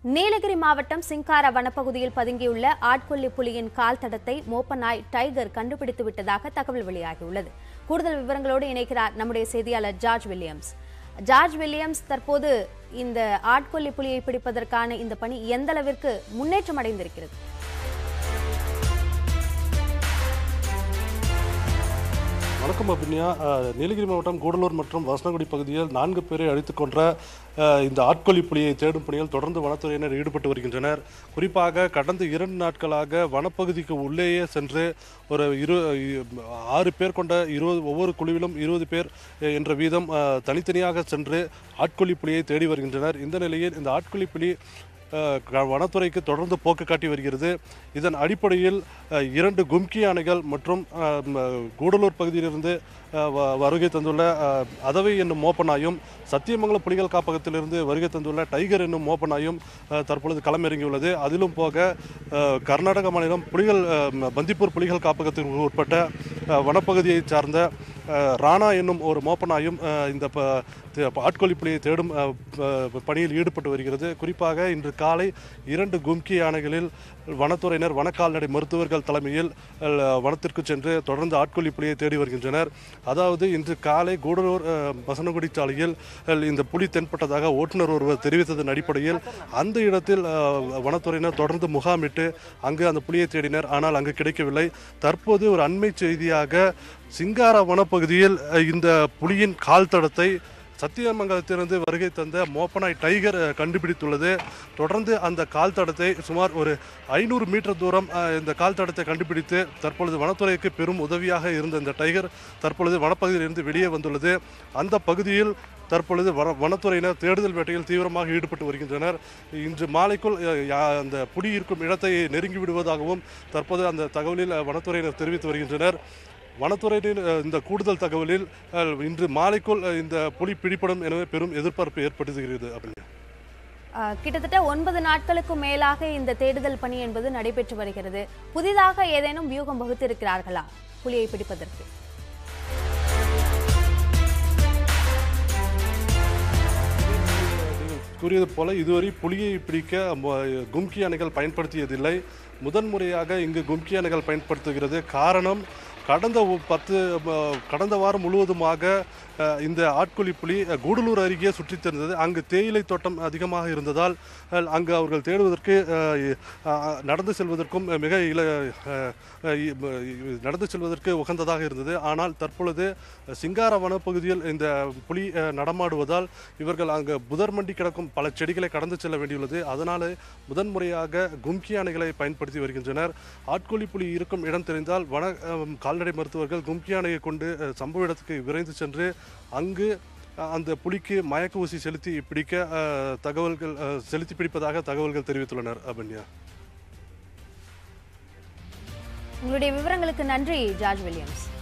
நீலகிரி மாவட்டம் சிங்காரா வனப்பகுதியில் பதுங்கியுள்ள ஆட்கொல்லி புலியின் கால் தடத்தை மோப்ப நாய் டைகர் கண்டுபிடித்து விட்டதாக தகவல் வெளியாகியுள்ளது. கூடுதல் விவரங்களோடு இணைக்கிறார் நம்முடைய செய்தியாளர் ஜார்ஜ் வில்லியம்ஸ். ஜார்ஜ் வில்லியம்ஸ், தற்போது இந்த ஆட்கொல்லி புலியை பிடிப்பதற்கான இந்த பணி எந்த அளவிற்கு முன்னேற்றம் அடைந்திருக்கிறது? வணக்கம் அபின்யா. நீலகிரி மாவட்டம் கூடலூர் மற்றும் வசனகுடி பகுதியில் 4 பேரை அழித்துக் கொன்ற இந்த ஆட்கொல்லி புலியை தேடும் பணியில் தொடர்ந்து வனத்துறையினர் ஈடுபட்டு வருகின்றனர். குறிப்பாக கடந்த 2 நாட்களாக வனப்பகுதிக்கு உள்ளேயே சென்று ஒரு 6 பேர் கொண்ட ஒவ்வொரு குழுவிலும் 20 பேர் என்ற வீதம் தனித்தனியாக சென்று ஆட்கொல்லி புலியை தேடி வருகின்றனர். இந்த நிலையில் இந்த ஆட்கொல்லி புலி வனத்துறைக்கு தொடர்ந்து போக்கு காட்டி வருகிறது. இதன் அடிப்படையில் 2 கும்கி யானைகள் மற்றும் கூடலூர் பகுதியிலிருந்து வருகை தந்துள்ள அதவை என்னும் மோப்பனாயும், சத்தியமங்கலம் புலிகள் காப்பகத்திலிருந்து வருகை தந்துள்ள டைகர் என்னும் மோப்பனாயும் தற்பொழுது களமிறங்கியுள்ளது. அதிலும் போக கர்நாடக மாநிலம் பந்திப்பூர் புலிகள் காப்பகத்திற்கு உட்பட்ட வனப்பகுதியை சார்ந்த ராணா என்னும் ஒரு மோப்பனாயும் இந்த ஆட்கொல்லி புலியை தேடும் பணியில் ஈடுபட்டு வருகிறது. குறிப்பாக இன்று காலை 2 கும்கி யானைகளில் வனத்துறையினர் வனக்கால்நடை மருத்துவர்கள் தலைமையில் வனத்திற்கு சென்று தொடர்ந்து ஆட்கொல்லி புலியை தேடி வருகின்றனர். அதாவது இன்று காலை கூடலூர் வசனகுடி சாலையில் இந்த புலி தென்பட்டதாக ஓட்டுநர் ஒருவர் தெரிவித்ததன் அடிப்படையில் அந்த இடத்தில் வனத்துறையினர் தொடர்ந்து முகாமிட்டு அங்கு அந்த புலியை தேடினர். ஆனால் அங்கு கிடைக்கவில்லை. தற்போது ஒரு அண்மை செய்தியாக சிங்காரா வனப்பகுதியில் இந்த புலியின் கால் தடத்தை சத்தியமங்கலத்திலிருந்து வருகை தந்த மோப்பனாய் டைகர் கண்டுபிடித்துள்ளது. தொடர்ந்து அந்த கால் தடத்தை சுமார் ஒரு 500 மீட்டர் தூரம் இந்த கால் தடத்தை கண்டுபிடித்து தற்பொழுது வனத்துறைக்கு பெரும் உதவியாக இருந்த இந்த டைகர் தற்பொழுது வனப்பகுதியிலிருந்து வெளியே வந்துள்ளது. அந்த பகுதியில் தற்பொழுது வனத்துறையினர் தேடுதல் வேட்டையில் தீவிரமாக ஈடுபட்டு வருகின்றனர். இன்று மாலைக்குள் அந்த புலி இருக்கும் இடத்தை நெருங்கி விடுவதாகவும் தற்போது அந்த தகவலில் வனத்துறையினர் தெரிவித்து வருகின்றனர். வனத்துறையின் இந்த கூடுதல் தகவலில் இன்று மாலைக்குள் இந்த புலி பிடிப்படும் எனவே பெரும் எதிர்பார்ப்பு ஏற்படுத்துகிறது. கிட்டத்தட்ட 9 நாட்களுக்கும் மேலாக இந்த தேடுதல் பணி என்பது நடைபெற்று வருகிறது. புதிதாக ஏதேனும் வியூகம் வகுத்திருக்கிறார்களா புலியை பிடிப்பதற்கு? கூறியது போல இதுவரை புலியை பிடிக்க கும்கி யானைகள் பயன்படுத்தியதில்லை. முதன்முறையாக இங்கு கும்கி யானைகள் பயன்படுத்துகிறது. காரணம், கடந்த வாரம் முழுவதுமாக இந்த ஆட்கொல்லி புலி கூடலூர் அருகே சுற்றித் திரிந்தது. அங்கு தேயிலை தோட்டம் அதிகமாக இருந்ததால் அங்கு அவர்கள் தேடுவதற்கு நடந்து செல்வதற்கும் நடந்து செல்வதற்கு உகந்ததாக இருந்தது. ஆனால் தற்பொழுது சிங்காரா வனப்பகுதியில் இந்த புலி நடமாடுவதால் இவர்கள் அங்கு புதர்மண்டி கிடக்கும் பல செடிகளை கடந்து செல்ல வேண்டியுள்ளது. அதனால் முதன்முறையாக கும்கி யானைகளை பயன்படுத்தி வருகின்றனர். ஆட்கொல்லி புலி இருக்கும் இடம் தெரிந்தால் கால்நடை மருத்துவர்கள் கும்கி யானையை கொண்டு சம்பவ இடத்துக்கு விரைந்து சென்று அங்கு அந்த புலிக்கு மயக்க ஊசி செலுத்தி பிடிப்பதாக தகவல்கள் தெரிவித்துள்ளனர். அபன்யா, உங்களுடைய விவரங்களுக்கு நன்றி ஜார்ஜ் வில்லியம்ஸ்.